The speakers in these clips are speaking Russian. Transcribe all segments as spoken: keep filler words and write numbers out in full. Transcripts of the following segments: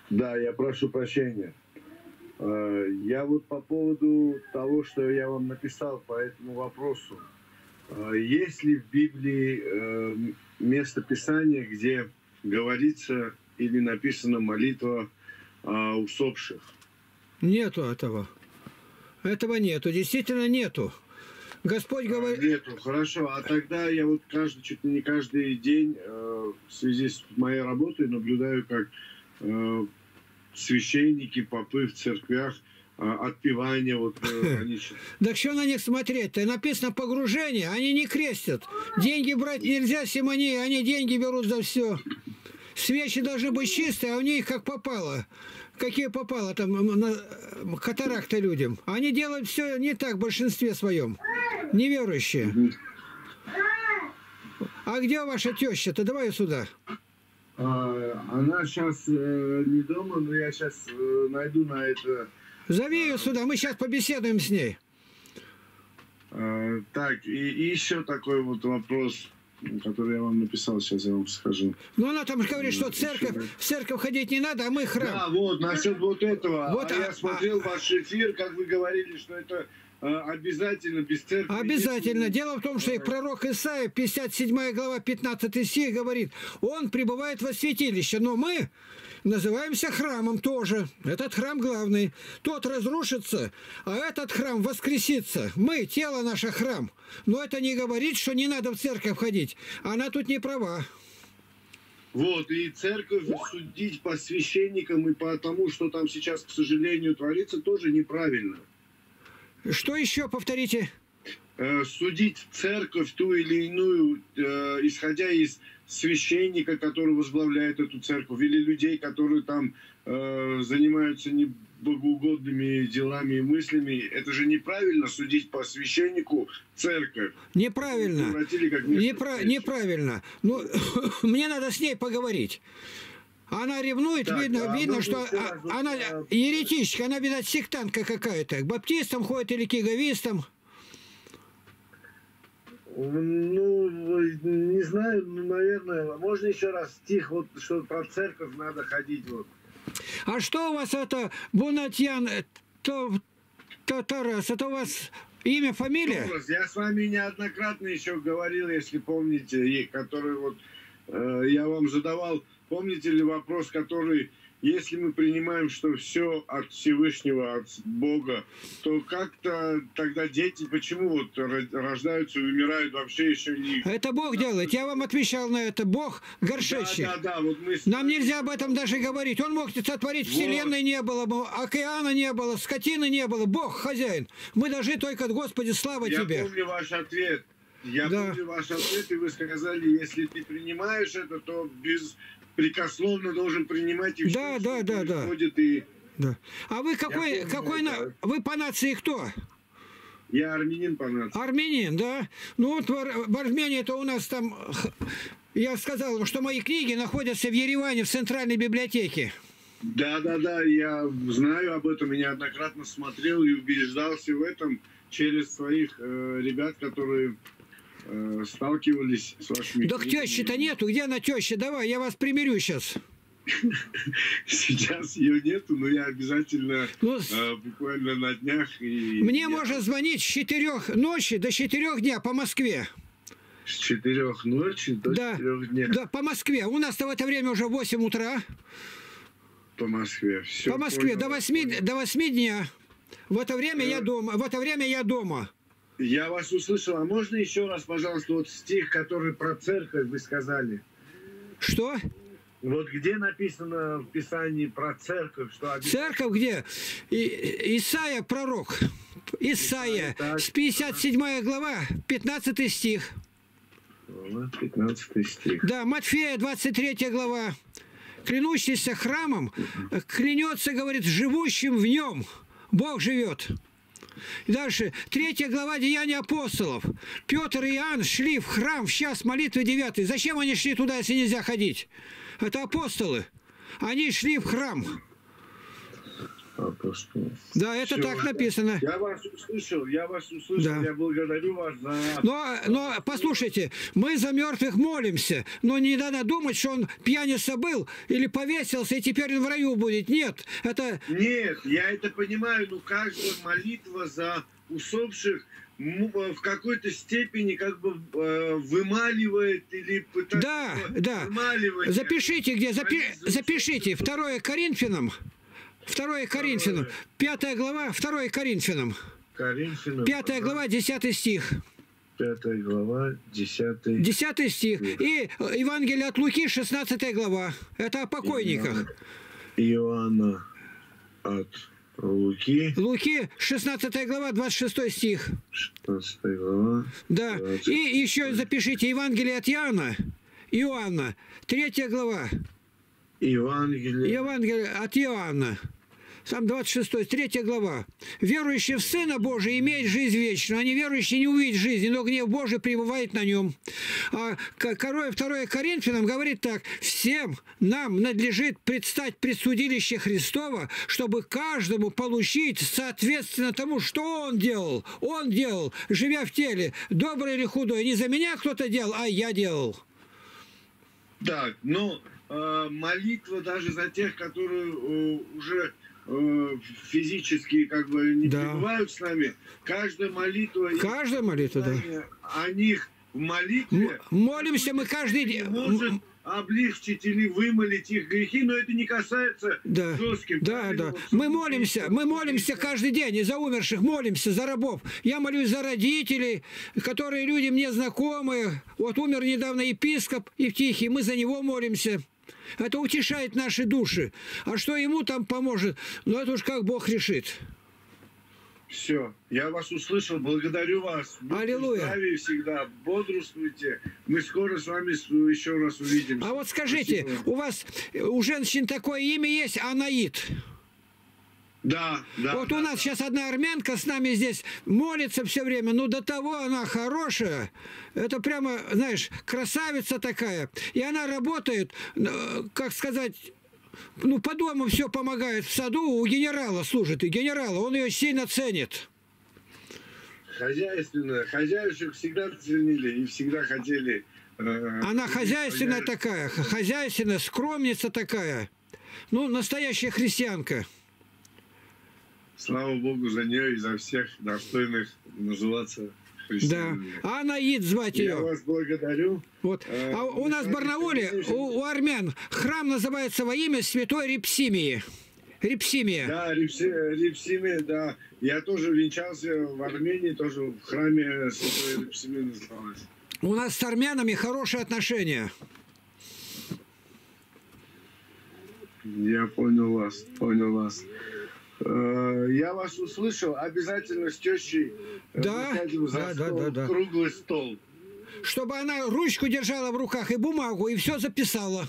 Да, я прошу прощения. Я вот по поводу того, что я вам написал по этому вопросу. Есть ли в Библии место Писания, где говорится или написана молитва о усопших? Нету этого. Этого нету. Действительно нету. Господь говорит... Нету, хорошо. А тогда я вот каждый, чуть ли не каждый день в связи с моей работой наблюдаю, как священники, попы в церквях, отпевание. Вот, они... Так что на них смотреть-то? Написано погружение, они не крестят. Деньги брать нельзя, симони, они деньги берут за все. Свечи должны быть чистые, а у них как попало. Какие попало там катаракта людям. Они делают все не так в большинстве своем. Неверующие. А где ваша теща-то? Давай сюда. Она сейчас э, не дома, но я сейчас э, найду на это... Зови ее сюда, мы сейчас побеседуем с ней. Э, так, и, и еще такой вот вопрос, который я вам написал, сейчас я вам скажу. Ну, она там говорит, что церковь, в церковь ходить не надо, а мы храм. Да, вот, насчет вот этого. Вот, а а, я смотрел а, ваш эфир, как вы говорили, что это... Обязательно без церкви. Обязательно. Нет. Дело в том, что и пророк Исаия, пятьдесят седьмая глава, пятнадцатый стих говорит, он пребывает во святилище, но мы называемся храмом тоже. Этот храм главный. Тот разрушится, а этот храм воскресится. Мы, тело наше, храм. Но это не говорит, что не надо в церковь ходить. Она тут не права. Вот, и церковь судить по священникам и по тому, что там сейчас, к сожалению, творится, тоже неправильно. Что еще, повторите? Судить церковь ту или иную, э, исходя из священника, который возглавляет эту церковь, или людей, которые там э, занимаются небогоугодными делами и мыслями, это же неправильно судить по священнику церковь. Неправильно. Непра неправильно. Ну, мне надо с ней поговорить. Она ревнует, так, видно, а видно, что а, она еретичка, она, видать, сектантка какая-то. К баптистам ходит или к иеговистам. Ну, не знаю, ну, наверное. Можно еще раз стих, вот, что про церковь надо ходить. Вот. А что у вас это, Бунатьян, то, то, Тарас, это у вас имя, фамилия? Торас, я с вами неоднократно еще говорил, если помните, который вот э, я вам задавал. Помните ли вопрос, который, если мы принимаем, что все от Всевышнего, от Бога, то как-то тогда дети, почему вот рождаются и умирают вообще еще не... Это Бог делает. Я вам отвечал на это. Бог горшечный. Да, да, да. Вот мы... Нам нельзя об этом даже говорить. Он мог сотворить вот. Вселенной не было, океана не было, скотины не было. Бог хозяин. Мы должны только, Господи, слава Я Тебе. Я помню ваш ответ. Я да. помню ваш ответ, и вы сказали, если ты принимаешь это, то без... прикословно должен принимать и все, да, да, да, да. И... да. А вы какой, помню, какой на... вы по нации кто? Я армянин по нации. Армянин, да. Ну вот в Армении-то у нас там, я сказал, что мои книги находятся в Ереване, в Центральной библиотеке. Да, да, да, я знаю об этом, и неоднократно смотрел и убеждался в этом через своих э, ребят, которые... сталкивались с вашими... Так тещи-то нету. Где она, теща? Давай, я вас примирю сейчас. Сейчас ее нету, но я обязательно ну, э, буквально на днях... И мне я... можно звонить с четырех ночи до четырех дня по Москве. С четырех ночи до да, четырех дня? Да, по Москве. У нас-то в это время уже восемь утра. По Москве. Все по Москве. понял, до, восьми, до восьми дня. В это время э... я дома. В это время я дома. Я вас услышал. А можно еще раз, пожалуйста, вот стих, который про церковь вы сказали? Что? Вот где написано в Писании про церковь? Что обязательно... Церковь где? И, Исаия пророк. Исаия. Исаия с пятьдесят седьмая глава, пятнадцатый стих. пятнадцатый стих. Да, Матфея двадцать третья глава. Клянущийся храмом, клянется, говорит, живущим в нем. Бог живет. И дальше, третья глава Деяний апостолов. Петр и Иоанн шли в храм в час молитвы девятой. Зачем они шли туда, если нельзя ходить? Это апостолы. Они шли в храм. апостолов. Да, это Все, так написано. Я вас услышал, я вас услышал, Да. я благодарю вас за... Но, но послушайте, мы за мертвых молимся, но не надо думать, что он пьяница был или повесился, и теперь он в раю будет. Нет, это... Нет, я это понимаю, но каждая молитва за усопших в какой-то степени как бы э, вымаливает или пытается Да, да. вымаливать. Запишите где, запи... запишите. Второе Коринфянам, Второе Коринфянам, пятая глава, Второе Коринфянам, Коринфянам, пятая глава, десятый стих. Пятая глава, десятый. Десятый стих. И Евангелие от Луки, шестнадцатая глава. Это о покойниках. Иоанна от Луки. Луки, шестнадцатая глава, двадцать шестой стих. шестнадцатая глава. Да. двадцать. И еще запишите Евангелие от Иоанна. Иоанна, третья глава. Евангелие. Евангелие от Иоанна. Сам двадцать шестой, третья глава. «Верующий в Сына Божия имеет жизнь вечную, а неверующий не увидит жизни, но гнев Божий пребывает на нем». А Второе Коринфянам говорит так: «Всем нам надлежит предстать пред судилище Христова, чтобы каждому получить соответственно тому, что он делал. Он делал, живя в теле, доброе или худое. Не за меня кто-то делал, а я делал». Так, но э, молитва даже за тех, которые э, уже э, физически как бы не Да. пребывают с нами, каждая молитва... Каждая молитва, да. О них в молитве... М- Молимся мы каждый день. Может облегчить или вымолить их грехи, но это не касается Да, жестких. да, правильно? да. Мы молимся, мы молимся каждый день и за умерших, молимся за рабов. Я молюсь за родителей, которые люди мне знакомые. Вот умер недавно епископ Евтихий, мы за него молимся. Это утешает наши души. А что ему там поможет, ну это уж как Бог решит. Все, я вас услышал, благодарю вас. Будьте Аллилуйя. здравы всегда, бодрствуйте. Мы скоро с вами еще раз увидимся. А вот скажите, Спасибо. у вас у женщин такое имя есть, Анаит? Да, да. Вот да, у нас да. сейчас одна армянка с нами здесь молится все время, ну до того она хорошая, это прямо, знаешь, красавица такая, и она работает, э, как сказать, ну по дому все помогает, в саду у генерала служит, и генерала, он ее сильно ценит. Хозяйственная. Хозяюшек всегда ценили и всегда хотели... э, Она хозяйственная хозяев. такая, хозяйственная, скромница такая, ну настоящая христианка. Слава Богу за нее и за всех достойных называться Да, христианами. а Анаит звать Я ее. вас благодарю. Вот. Э, А у нас в Барнауле, у, у армян, храм называется во имя святой Репсимии. Репсимия. Да, Репси- Репсимия, да. Я тоже венчался в Армении, тоже в храме святой Репсимии называлась. У нас с армянами хорошие отношения. Я понял вас, понял вас. Э, Я вас услышал. Обязательно с тещей э, Да, мы сядем за да, да, стол, да, да. круглый стол. Чтобы она ручку держала в руках и бумагу, и все записала.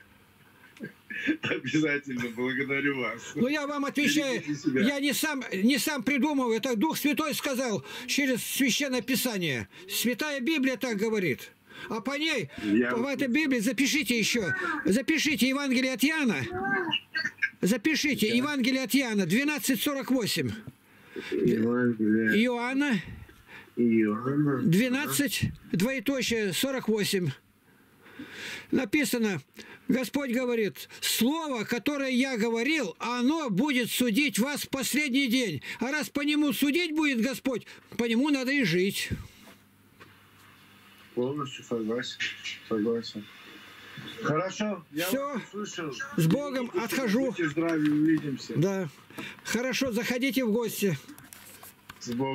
Обязательно, благодарю вас. Но я вам отвечаю, Берегите себя. я не сам, не сам придумал, это Дух Святой сказал через Священное Писание. Святая Библия так говорит. А по ней, Я- в этой Библии, запишите еще, запишите Евангелие от Иоанна, запишите Евангелие от Иоанна, двенадцать сорок восемь. Евангелие Иоанна, Иоанна. двенадцать, двоеточие, сорок восемь. Написано, Господь говорит: слово, которое я говорил, оно будет судить вас в последний день. А раз по нему судить будет Господь, по нему надо и жить. Полностью согласен. Согласен. Хорошо, я Всё. вас услышал. С Богом, Берегите себя, отхожу. Будьте здравы, увидимся. Да. Хорошо, заходите в гости. С Богом.